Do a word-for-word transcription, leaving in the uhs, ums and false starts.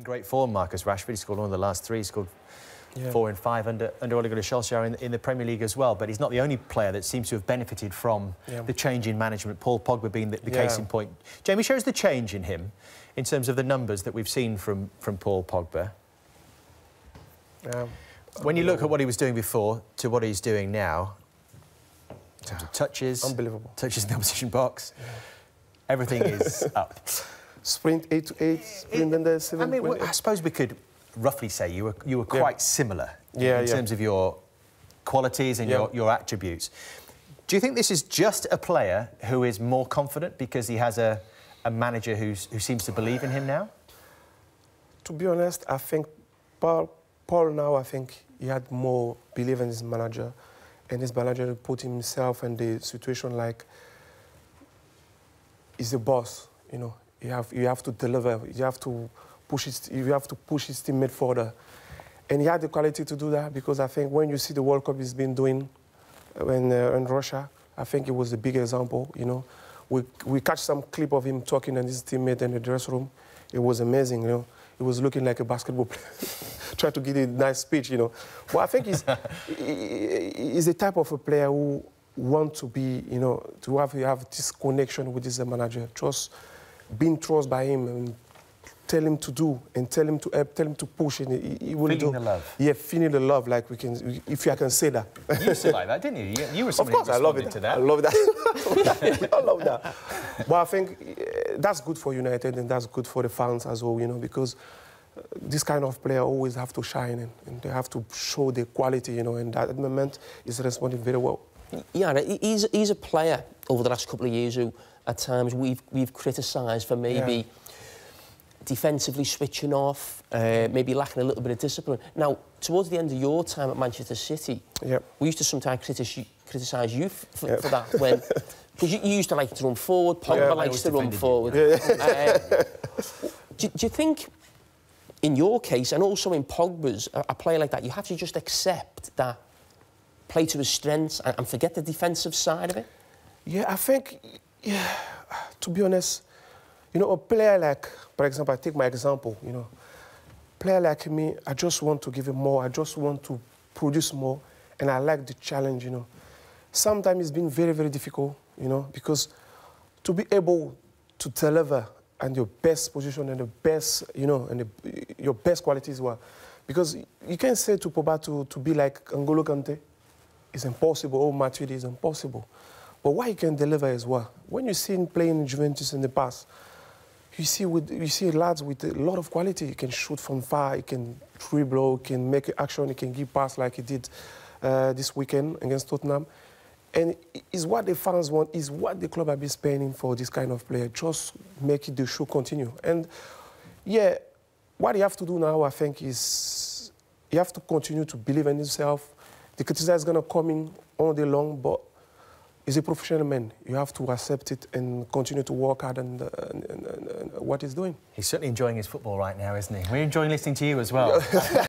great form, Marcus Rashford. He scored one of the last three. He scored yeah. four and five under under Ole Gunnar Solskjaer in, in the Premier League as well. But he's not the only player that seems to have benefited from yeah. the change in management. Paul Pogba being the, the yeah. case in point. Jamie, shows the change in him in terms of the numbers that we've seen from from Paul Pogba. Yeah. When you look at what he was doing before to what he's doing now, in terms of touches, unbelievable touches in the opposition box, yeah. everything is up. Sprint eight to eight, sprint and then seven. I mean, well, I suppose we could roughly say you were you were quite yeah. similar yeah, in yeah. terms of your qualities and yeah. your your attributes. Do you think this is just a player who is more confident because he has a a manager who's who seems to believe in him now? To be honest, I think Paul Paul now I think he had more belief in his manager, and his manager put himself in the situation like he's the boss, you know. You have you have to deliver. You have to push his you have to push his teammate further, and he had the quality to do that because I think when you see the World Cup he's been doing when uh, in Russia, I think it was a big example. You know, we we catch some clip of him talking and his teammate in the dressing room. It was amazing. You know, he was looking like a basketball player, trying to give a nice speech. You know, but I think he's he, he's the type of a player who want to be, you know, to have have this connection with his manager, trust. Being trusted by him and tell him to do and tell him to help, tell him to push, and he, he will feeling do. the love. Yeah, feeling the love, like we can, if I can say that. You used to like that, didn't you? You, you were somebody of course, who I love it. To that. I love that. I love that. But I think uh, that's good for United and that's good for the fans as well, you know, because uh, this kind of player always have to shine and, and they have to show their quality, you know, and that moment is responding very well. Yeah, he's he's a player over the last couple of years who, at times, we've we've criticised for maybe yeah. defensively switching off, uh, maybe lacking a little bit of discipline. Now, towards the end of your time at Manchester City, yep. we used to sometimes criticise you for, yep. for that when because you, you used to like to run forward, Pogba yeah, likes to run forward. Yeah. Uh, do, do you think, in your case, and also in Pogba's, a, a player like that, you have to just accept that? Play to his strengths and, and forget the defensive side of it? Yeah, I think, yeah, to be honest, you know, a player like, for example, I take my example, you know, player like me, I just want to give him more, I just want to produce more, and I like the challenge, you know. Sometimes it's been very, very difficult, you know, because to be able to deliver and your best position and the best, you know, and the, your best qualities were, because you can't say to Pogba to, to be like N'Golo Kante. It's impossible. Oh, Matuidi is impossible. But what he can deliver as well. When you see him playing in Juventus in the past, you see with you see lads with a lot of quality. He can shoot from far. He can dribble. He can make action. He can give pass like he did uh, this weekend against Tottenham. And it's what the fans want. Is what the club have been spending for this kind of player. Just make it the show continue. And yeah, what you have to do now, I think, is you have to continue to believe in himself. The criticism is going to come in all day long, but he's a professional man. You have to accept it and continue to work hard and, uh, and, and, and what he's doing. He's certainly enjoying his football right now, isn't he? We're enjoying listening to you as well.